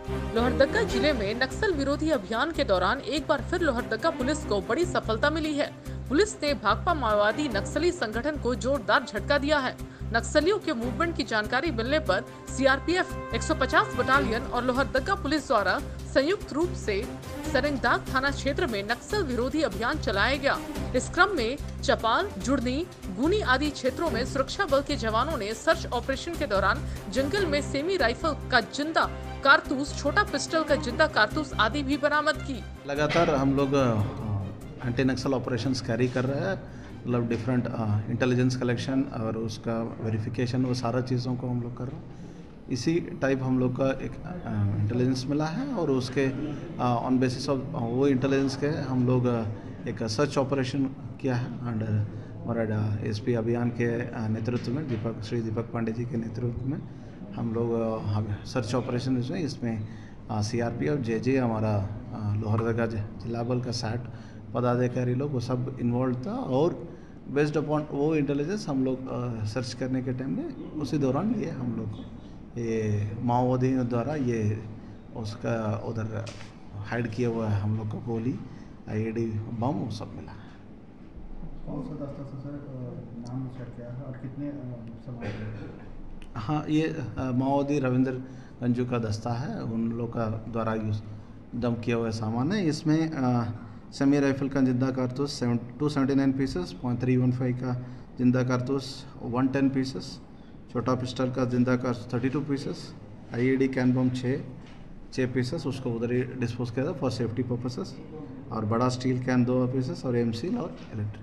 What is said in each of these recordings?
लोहरदगा जिले में नक्सल विरोधी अभियान के दौरान एक बार फिर लोहरदगा पुलिस को बड़ी सफलता मिली है। पुलिस ने भाकपा माओवादी नक्सली संगठन को जोरदार झटका दिया है। नक्सलियों के मूवमेंट की जानकारी मिलने पर सीआरपीएफ 150 बटालियन और लोहरदगा पुलिस द्वारा संयुक्त रूप से सरंगदाग थाना क्षेत्र में नक्सल विरोधी अभियान चलाया गया। इस क्रम में चपाल, जुड़नी, गुनी आदि क्षेत्रों में सुरक्षा बल के जवानों ने सर्च ऑपरेशन के दौरान जंगल में सेमी राइफल का जिंदा कारतूस, छोटा पिस्टल का जिंदा कारतूस आदि भी बरामद की। लगातार हम लोग एंटी नक्सल ऑपरेशंस कैरी कर रहे हैं, मतलब डिफरेंट इंटेलिजेंस कलेक्शन और उसका वेरिफिकेशन, वो सारा चीज़ों को हम लोग कर रहे हैं। इसी टाइप हम लोग का एक इंटेलिजेंस मिला है और उसके ऑन बेसिस ऑफ वो इंटेलिजेंस के हम लोग एक सर्च ऑपरेशन किया है अंडर हमारा एसपी अभियान के नेतृत्व में, श्री दीपक पांडे जी के नेतृत्व में हम लोग सर्च ऑपरेशन इसमें सीआरपी और जेजे हमारा लोहरदगा जिला बल का सैट पदाधिकारी लोग वो सब इन्वॉल्व था और बेस्ड अपॉन वो इंटेलिजेंस हम लोग सर्च करने के टाइम में उसी दौरान ये हम लोग ये माओवादियों द्वारा ये उसका उधर हाइड किया हुआ है हम लोग का गोली, आईईडी बम वो सब मिला है। कौन सा दस्ता से सर नाम शेयर किया है और कितने सामान? हाँ, ये माओवादी रविंद्र गंजू का दस्ता है, उन लोग का द्वारा यूज दम किया हुआ सामान है। इसमें सेमी राइफल का जिंदा कारतूस 279 पीसेस, .315 का जिंदा कारतूस 110 पीसेस, छोटा पिस्टल का जिंदा कारतूस 32 pieces, IED can bomb 6 pieces उसको उधर ही डिस्पोज किया था फॉर सेफ्टी पर्पसेस, और बड़ा स्टील कैन 2 पीसेस और एमसील और इलेक्ट्रिक।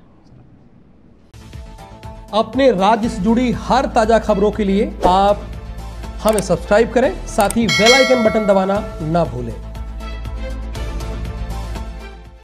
अपने राज्य से जुड़ी हर ताजा खबरों के लिए आप हमें सब्सक्राइब करें, साथ ही बेल आइकन बटन दबाना ना भूलें।